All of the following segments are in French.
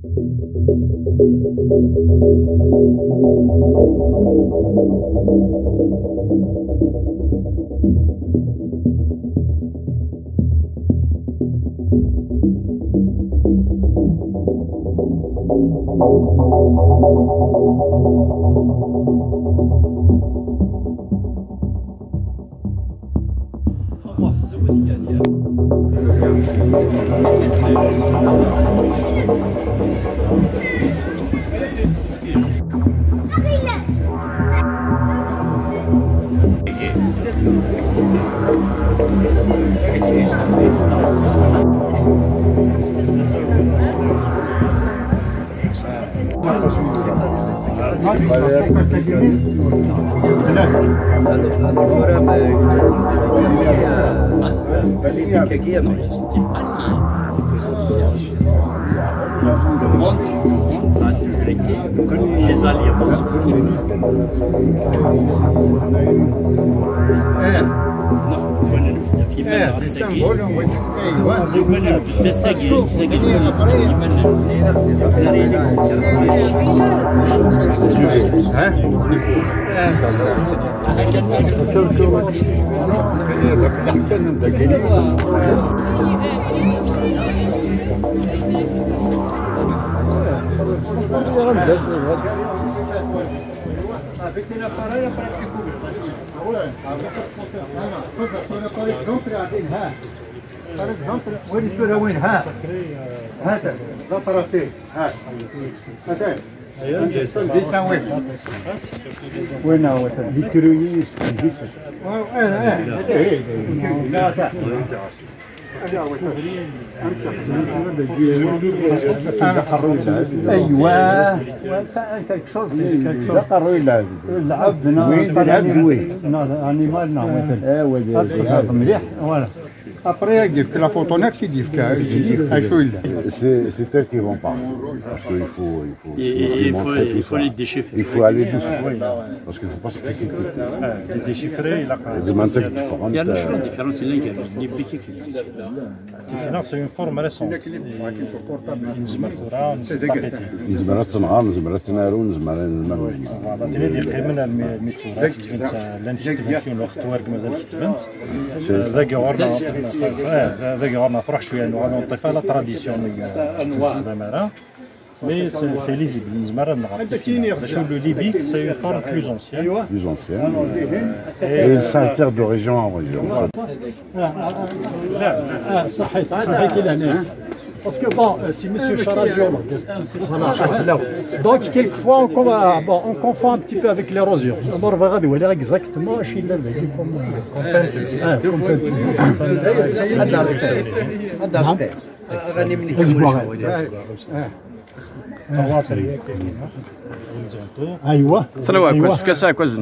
وين الكرة وين ها هذا لا طراسي ها هذا ديسان وين وين هو الكرويس انا قروي ايوه كلك شوز لا قروي العبد العبد وين انيمال وين مليح فوالا. Après, il faut que la photo n'est pas dit que c'est eux qui vont parler. Parce qu'il faut les déchiffrer. Il faut aller doucement. Parce qu'il ne faut pas se précipiter. Les déchiffrer, il y a une différence. C'est une forme récente. نزمرات صنعاء نزمرات نارون نزمرات تنادي قيمنا الميتورات لانشتفنتيون الوقت وارك مازال شتفنت ذاك غورنا ذاك غورنا فرح شويه نوع الطفاله تراديسيونيل زعما mais c'est lisible. Le libique, c'est une forme plus ancienne. Plus ancienne. Et ça altère de région en région. Parce que bon, si monsieur Charagiologue, voilà. Donc quelquefois on confond un petit peu avec l'érosion. Alors on va regarder exactement chez la ايوه ثلوا كويس في كاسه كويس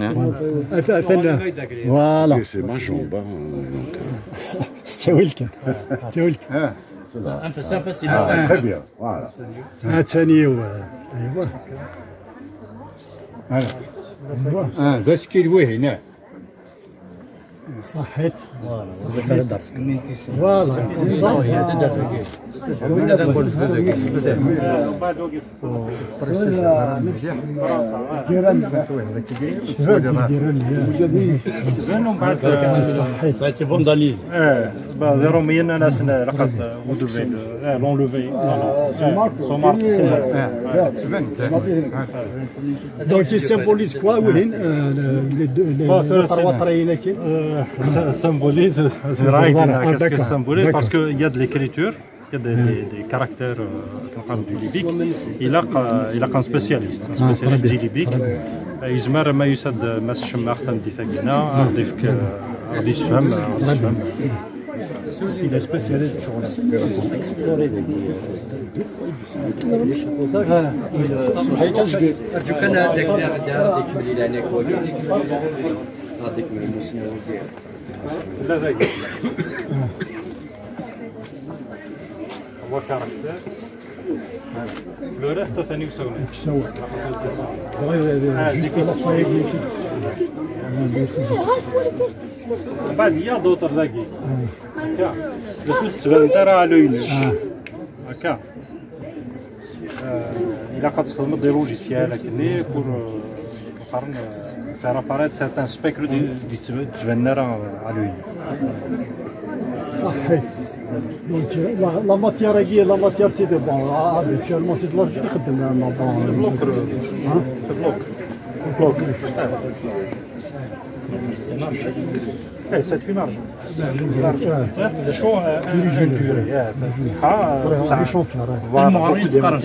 فوالا سي ما جومبا استويلك استويلك انفس انفس très bien voilà ثاني ايوه هذا ذا سكيلوي هنا صحيت فوالا صحيت فونداليزم روميين ناس لقات لونلوفي دونك سيمبوليز كوا وين لي trois traînées symbolise, c'est right, qu'est-ce que ça symbolise? Parce qu'il y a de l'écriture, il y a des caractères du libique. Il a un spécialiste du libique. يزمر ما يسد مس شماخ دي ثقينا أضيف غادي يفهم Il est spécialiste du journal. أرجو كان هذيك اللي هناك هذيك من الموسم لا ذاك هو كاركتر لو ريست ثاني يسوي بعد يا دوتر ذاكي هكا باش تبان انت راه على هكا إلا قد تخدم دي لوجيسيال هكذا بور نقارن faire apparaître certains spectres اللي تبان راه علوين. صحيح. دونك لا ماتيير هي لا ماتيير سي دو بون هابيتوالمون سي دو لارجي يخدم بون بلوك بلوك اي سي اون ارجون هذا شو اوريجينال صح المغرب يسقرش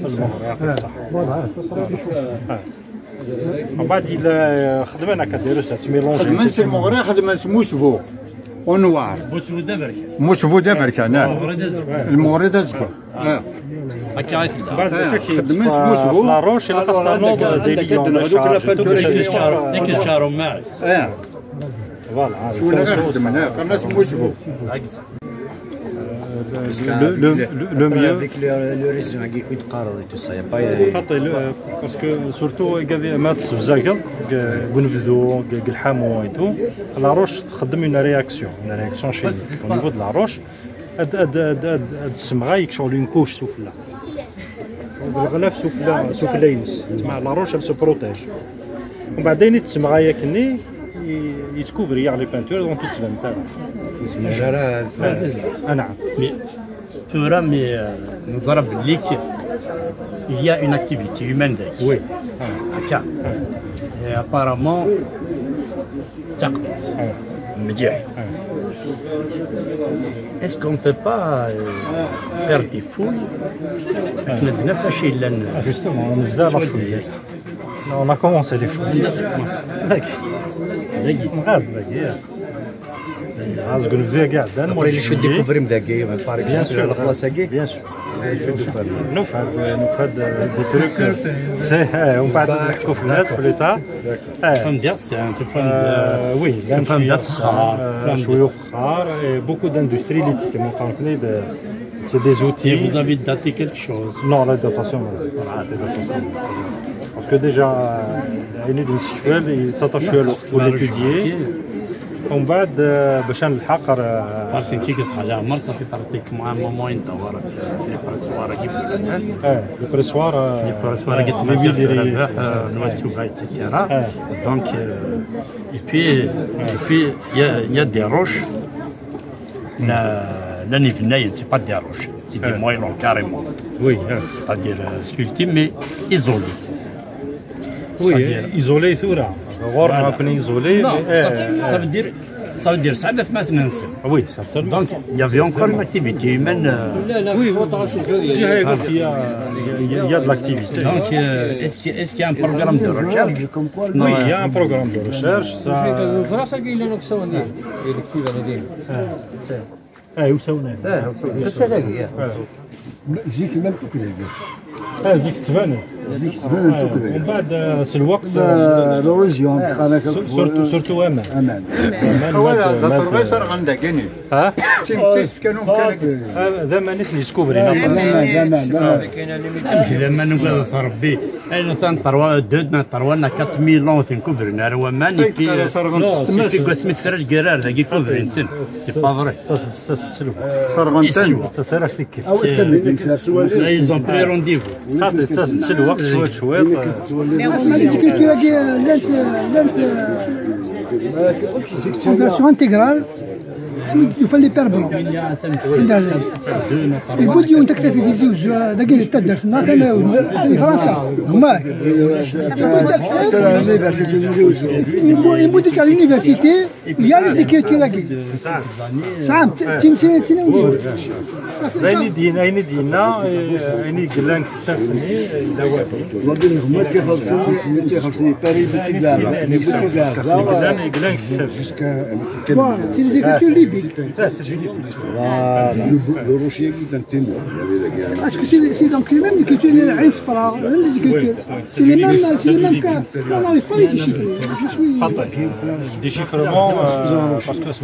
ومن بعد إلا خدمنا كديروا تميلونجي خدمنا سي المغرب خدمنا موسفو ونوار موسفو دافركا نعم المغرب دازكو هكا بعد خدمنا موسفو لا روش الا قصنا نوض ديليون ديك الشهر ماعز فوالا شونا خدمنا قرنا موسفو le mieux avec le réseau qui coûte car et tout ça, y a pas parce que surtout قاعد ما تسبزاكل بنفذو الحامو et tout la roche تخدم une réaction chimique au niveau de la roche هاد السمغه يكشغل une couche سفلى بالغلاف سفلى ينس تسمع لا روش elle se protège ومن بعدين السمغه ياكني يتكوفري على لي بانتور دونك تتبان تاعها نعم ثورة مي نضرب ليك il y a une activité humaine derrière. Oui. Et apparemment تقبض مليح. Est-ce qu'on ne peut pas faire des fouilles حنا فاشي لان justement on a la fouille on a commencé les fouilles دقيقة غاز قنفزية قاعد après les choses découvrir مذاكي par exemple على بلاصة كي bien sûr نفهم دي تروك سي ومن بعد نحكوا في الناس بلوتا فهم ديال وي فهم ديال الفخار شويه فخار بوكو d'aindustrie اللي كما قلنا c'est des outils. Et vous avez daté quelque chose? Non, la datation, parce que déjà, il y a des cycles, pour l'étudier. ومن بعد باش نلحق باسكو كي كتخليها مرة صافي براتيكمون ان مومون يدور في لي بريسوار كيف لي بريسوار كيف الرباح نوالسوغا ايتترا دونك اي بي يا دي روش لا نيفناين سي با دي روش سي دي مويلون كاريمون وي ستادير سكولتي مي ايزولي وي ايزولي ثورة غور ما كنا ايزولي ça veut dire ça neuf maintenant. Oui, certainement. Donc il y avait encore une activité humaine. Oui, il y a de l'activité. Donc est-ce qu'il y a un programme de recherche? Oui, il y a un programme de recherche. زيك لم تكن زيك تبانت ومن بعد في الوقت لوريزيون سورتو امان هذا البروفيسور عندك يعني ها تيمسيس كانوا هذا ما نيت ديسكوفري اذا ما نقول ربي انا تنطروا دودنا طروانا 4000 لون تنكوفري نار وما نيتي سي قسم السرج قرار ذاك كوفري انت سي با فري صرغنتن سير سكر او ils ont pris rendez-vous خاطر تسل الوقت شويه اسمع لي كيلتورا لانت فيرسيون انتيغرال يفعل لي بير بلون البوديون تكتفي في زوج داك اللي تدر في فرنسا هما يبوديك على اليونيفرسيتي يا لي زيكيتورا صعب تنوي عيني دينا عيني قلانك تشافني لا والو هما تيخلصني باري قلانك تشافني Est-ce que c'est donc les mêmes cultures, les cultures, c'est les mêmes cas. On n'arrive pas à les déchiffrer. Déchiffrement, parce que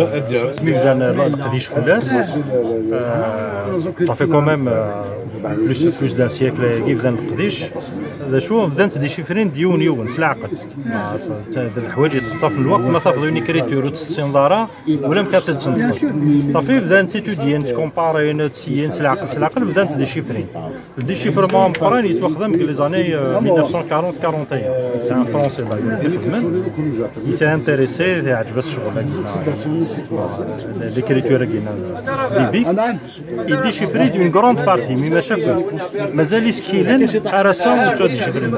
ça fait quand même plus d'un siècle qui بدنا نقديش شو بدات ديشيفرين ديون سلعقت الحوايج تصطف الوقت ما صافي اون كريتور وتستنظاره ولا 24 تسنت صافي بدا تيتوديان تكومبارين تسيين سلاقل بدا ديشيفرين الديشيفرمون مقران يتوخدم في لي زاني 1940 41 سي ان فرونسي كيخدم il s'est intéressé عجبه الشغل ليكريتور كينا بيبيك يديشيفري دون كروند بارتي مي ما شافوش مازال يسكيلن ارسام تو ديشيفرين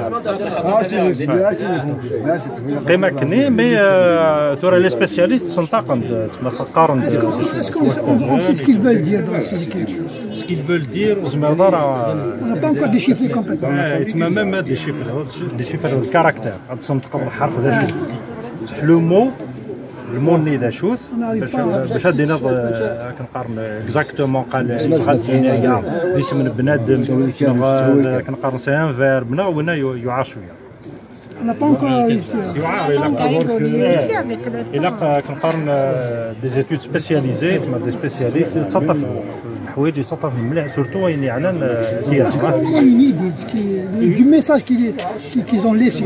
قيمه كني مي تورا لي سبيسياليست سنطاقن تما قارن ce qu'ils veulent dire dans ces écritures. Ce qu'ils veulent dire زمردار On n'a pas encore déchiffré complètement. تما ميم ديشيفر الكاركتير هاد تنطق الحرف ذا شوف لو مو الموني ذا شوث باش هادينا كنقارن اكزاكتومون قال غادي اسم بنادم كنقارن سي ان فيرب وهنا يعار شويه On n'a pas encore réussi. إلا كنقارن دي زيتود سبيسياليزي تما دي سبيسياليست تسطف الحوايج يسطف مليح سورتو يعني على التياتر. Une idée du message qu'ils ont laissé.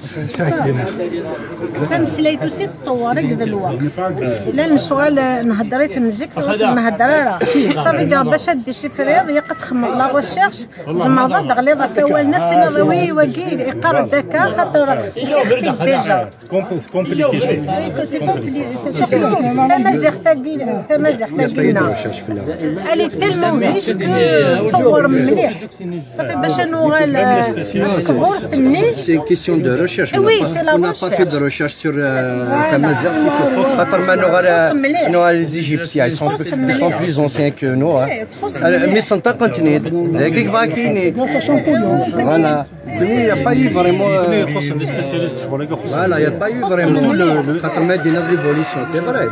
تمثيليتو سي تطورك ذا الوقت لان سؤال نهضريت نجيك نهضر صافي دير باش دي شي فريض يقا تخمم لا ريشيرش زعما غليظ فهو الناس اللي ضوي وكيل يقرا الذكاء خاطر ديجا كومبليكي سي كومبليكي تمازيغ ثقيلنا الي تيلمون ريش تطور مليح صافي باش نوغال كبور فني C'est une question de recherche. Oui, c'est la on n'a pas fait de recherche sur Tamazight. Nous, les Égyptiens, ils sont plus anciens que nous. Mais ils sont pas continués. Voilà. Il n'y a pas eu vraiment. Voilà, il n'y a pas eu vraiment le révolution, c'est vrai.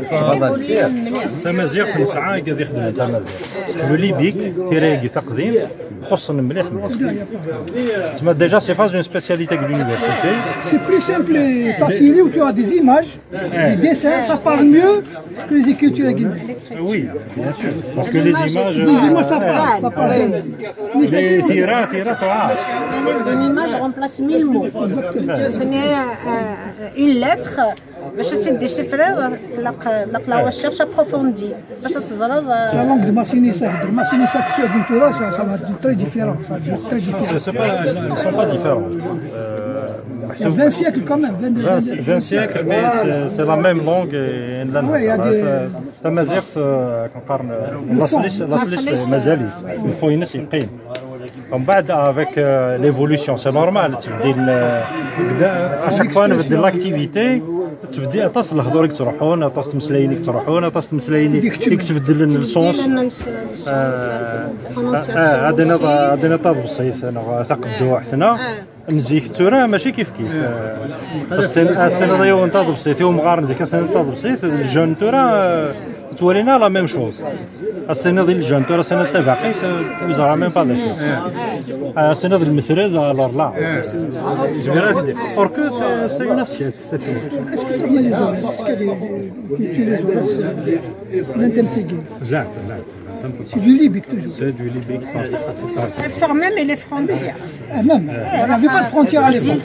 تمازيغ في الساعه قاعد يخدم تمازيغ ليبيك تيراكي تقديم خصنا مليح تما ديجا سي با اون سبيسياليتي دو لونيفرسيتي C'est plus simple parce où tu as des images, des dessins, ça parle mieux que les écritures guinéennes. Oui, bien sûr. Parce que les images. Les images, ça parle. Les tirats, Une image remplace 1000 mots. Une lettre. باش تديشيفري تلقى لا ريشيرش ابروفوندي باش تزرد لا لونغ دو ماسينيسا الماسينيسا كتو دينتورا ça va être très différent c'est pas ils sont pas différents il y a 20 siècles quand même 20 siècles mais c'est la même langue تمازيغ كنقارن لاصليس مازاليت الفوينس يقيم ومن بعد افيك ليفولوسيون سي نورمال تبدي اشاك فوا نبدل لاكتيفيتي تبدي تصل هذورك تروحون تصل تمسلاينيك تروحون تصل تمسلاينيك تبدل السونس هذا نطاط بسيط انا ثقدو حنا نزيك التورا ماشي كيف السنه ضيو نطاط بسيط يوم مقارن ديك السنه نطاط بسيط الجون تورا تورينا لا ميم شوز السنه ديال الجون تورا سنه التباقي وزرا ميم با لا شوز السنه ديال المسرد الور لا جبرات اوركو سي اون اسيت est-ce que les oreilles tu les oreilles l'intempégué لا c'est du libique toujours c'est du libique faire même les frontières même on n'avait pas de frontières à l'époque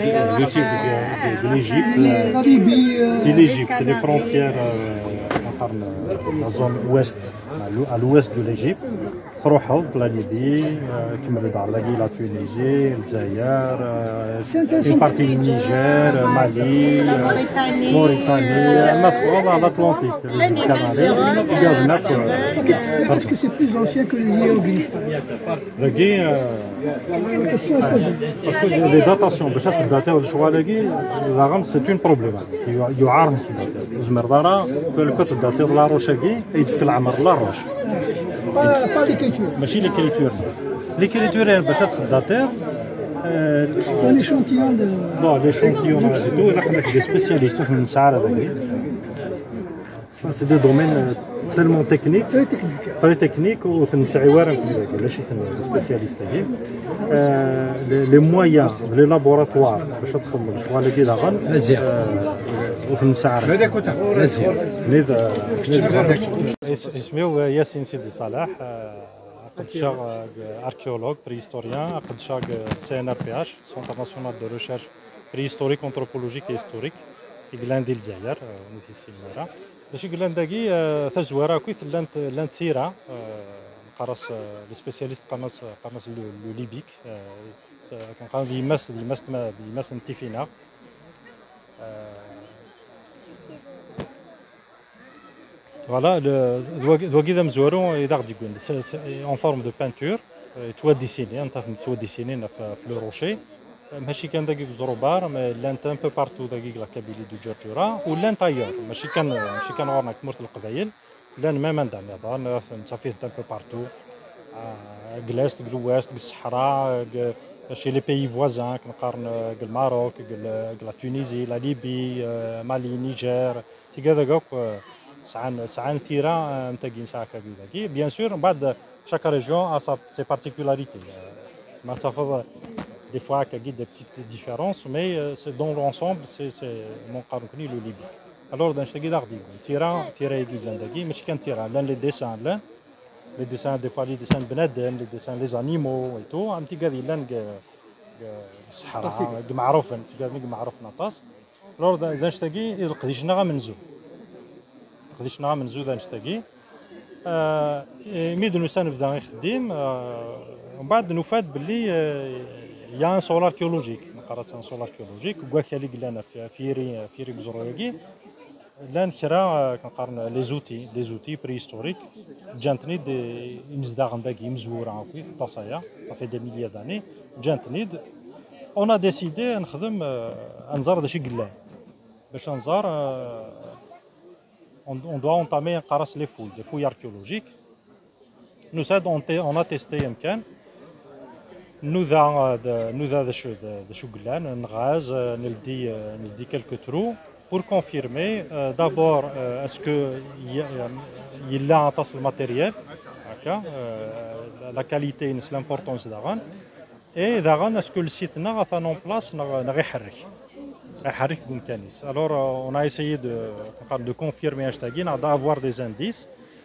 de l'Égypte la Libye c'est l'Égypte les frontières la zone ouest à l'ouest de l'Égypte تروحوا لا ليبي تمرد على لا تونيزي الجزائر une partie du Niger Mali Mauritanie مفروض على الأطلنطيك est-ce que c'est plus ancien que les hiéroglyphes parce que les datations باش تداتيو الشوالاكي لا غام سي اون بروبليماتيك يعارض زمردارا كتداتيو لا روشاكي يدفك العمر لا روش pas l'écriture ماشي ليكريتور باش تداتير un échantillon de bon l'échantillon هادو الا حنا دي سبيسياليست في المسعر هذاك سي دي دومين تellement technique très technique وتنسعي وارم ماشي سبيسياليست هذيك لي مويان لي لابوراتوار باش تخدم الشغل كي داغن مزيان وتنسعر مزيان اسمي ياسين سيدي صلاح قد شاغ archéologue préhistorien قد شاغ CNRPH Centre National de Recherche Préhistorique Anthropologique et Historique إقلان ديال الجزائر نيتي السيمارة داشي قلنا داكي تزوارا كويت لانت ثيرا قراص لي سبيسياليست قراص لو ليبيك كنقراو ديماس نتيفينا فوالا دوا كذا مزورو اذا غادي يكون اون فورم دو بانتور توا ديسيني انت توا ديسيني في لو روشي ماشي كان داكيك زروبار لا انت ان بو بارتو داكيك لا كابيلي دو جورجورا ولا طايور ماشي كان غورنا كمرت القبايل لا ميم عندنا نظام فيه ان بو بارتو جلاست جلواست الصحراء شي لي بيي فوازان كنقارن الماروك لا تونيزي لا ليبي مالي نيجر تي كذا كوك ساعان ثيرا نتاكي ساعه كذا بيان سور من بعد chaque région a ses particularités ما تفضل des fois qu'il y a des petites différences mais c'est dans l'ensemble c'est mon قارنكني لو ليبي alors dans chaque داردي ثيرا يجي لنداكي ماشي كان ثيرا لان لي ديسان لا لي ديسان دي فوا لي ديسان بنادم لي ديسان لي زانيمو اي تو عمتي كادي لان الصحراء معروف انت كادي معروف نطاس alors dans نشتاكي القديشنا غمنزو قديشنا غمنزو دا نشتاكي ميد نوسان نبدا نخدم ومن بعد نفاد باللي يا ان سول اركيولوجيك نقرا ان سول اركيولوجيك وكاع اللي قلنا فيري بزرويكي لان كرا كنقارن لي زوتي دي زوتي بريستوريك جانتني دي مزداغن داكي مزوره في الطاسايا صافي دي ميليا داني جانتني اون ا ديسيدي نخدم انزار داشي قلان باش نزار on doit entamer les fouilles archéologiques. Nous on a testé يمكن nous a de شغلان نغاز نلدي quelques trous pour confirmer d'abord est-ce que il a un matériel la qualité c'est l'importance d'avant et d'avant est-ce que le site n'a pas en place n'a يحرك alors on a essayé de confirmer d'avoir des indices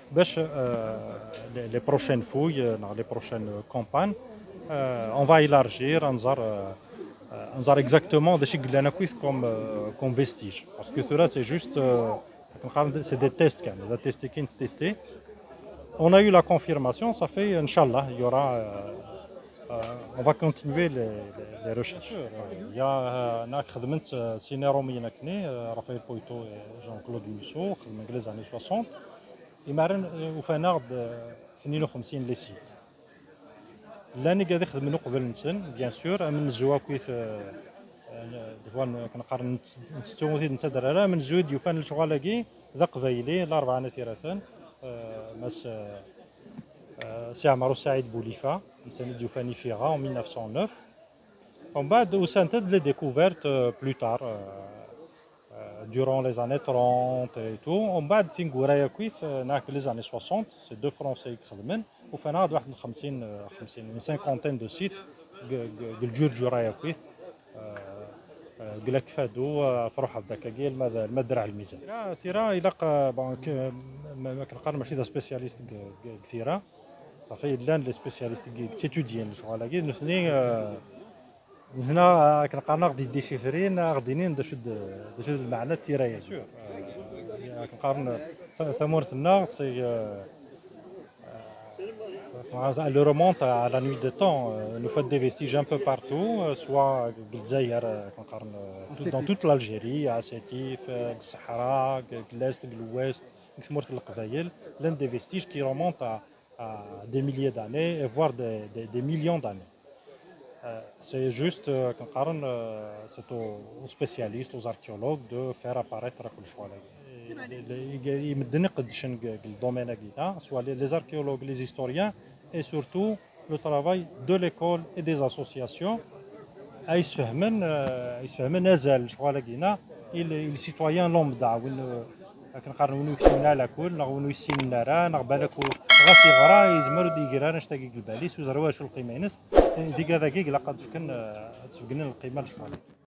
les prochaines fouilles les prochaines campagnes on va élargir نزار exactement des choses comme vestiges parce que cela c'est juste c'est des tests testés on a eu la confirmation ça fait inchallah il y aura on va continuer les recherches. Il y a un خدمت سيني رومي نكني رافائيل بويتو جان كلود يوسو خدمنا في les années 60 يمارن وفانا سنين 50 لي سيت لاني قاعد يخدم قبل نسن بيان سور من الزوا كويت دفوان كنقارن نستوثي نتدرر من زود يفان الشغالاكي ذا قبايلي الاربعه نثيرثان ماس سي عمرو سعيد بوليفا نتاني ديوفاني فيغا en 1909 ومن بعد وسانتد لي ديكوفيرت بلو تار durant les années 30 et tout ومن بعد تينكورايا كويت ناك لي زاني 60 سي دو فرونسي خدمن وفانا واحد 50 50 دو سيت قل جورجورايا كويت قلك فادو تروح هذاك كاع المدرع الميزان ثيرا الى ما كنقارن ماشي دا سبيسياليست كثيره صافي لان لي سبيسياليست تيتوديان شغل كي نثني هنا كنقارن غادي ديشيفرين غاديين داش المعنى التيرايه كنقارن ثمورتنا سي le remonte à la nuit des temps, nous fait des vestiges un peu partout, soit dans toute l'Algérie, à Sétif, Sahara, l'Est, l'Ouest, l'un des vestiges qui remontent à des milliers d'années, voire des millions d'années. C'est juste c'est aux spécialistes, aux archéologues de faire apparaître le choix. Le domaine soit les archéologues, les historiens, et surtout le travail de l'école et des associations. يسفهمن نزل شغل لقينا السيتويان لومبدا كنقارنو يكتبنا على كل نغونو يسيمنا راه نغبالك غاسي غرا يزمرو ديكرا نشتاقي الباليس وزرواش القيمه ينس ديك هذاك لا قد تفكن القيمه لشغل